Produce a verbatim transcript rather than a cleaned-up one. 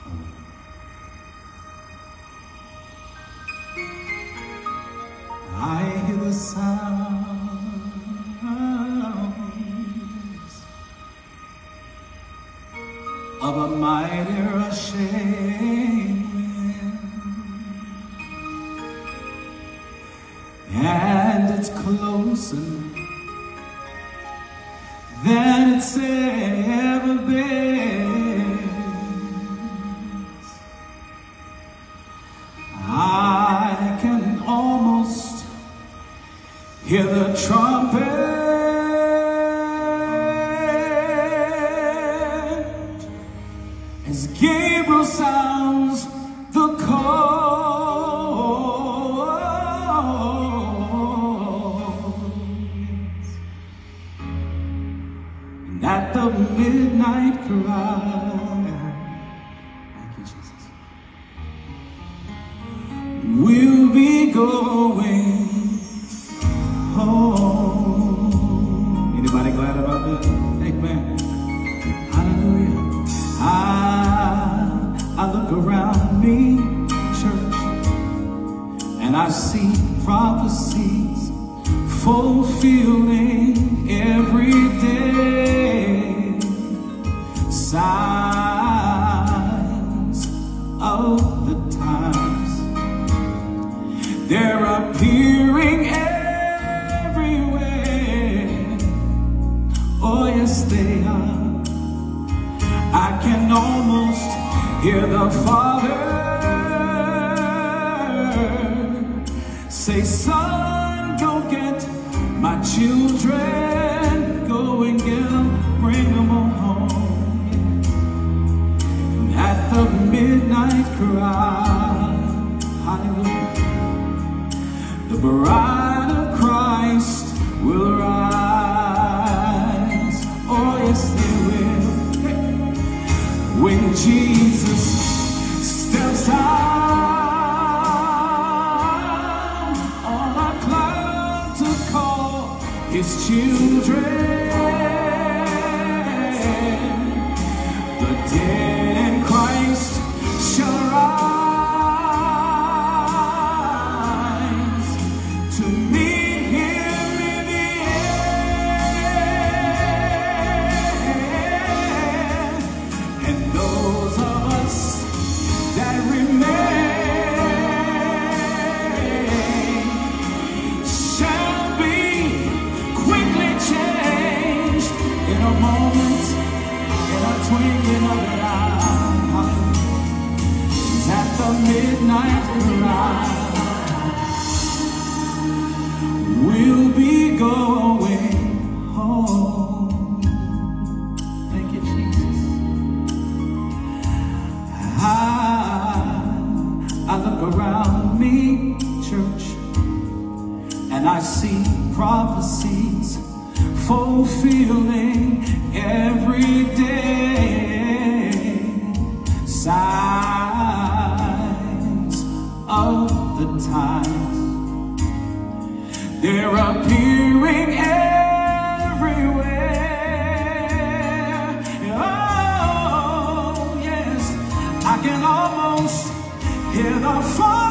I hear the sounds of a mighty rushing wind, and it's closer than it's ever been. I can almost hear the trumpet as Gabriel sounds the call. And at the midnight cry, thank you, Jesus, we'll be going home. Anybody glad about that? Amen. Hallelujah. I, I look around me, church, and I see prophecies fulfilling every day, signs of the times. They're appearing everywhere. Oh, yes, they are. I can almost hear the Father say, son, go get my children, go and get them, bring them on home. And at the midnight cry, hallelujah, the bride of Christ will rise. Oh, yes, they will. When Jesus steps out on a cloud to call his children, the dead in Christ shall rise to meet him in the air. And those of us that remain shall be quickly changed in a moment, in a twinkling of an eye. It's at the midnight cry, we'll be going home. Thank you, Jesus. I, I look around me, church, and I see prophecies fulfilling every day, signs of the times. They're appearing everywhere. Oh, yes, I can almost hear the fire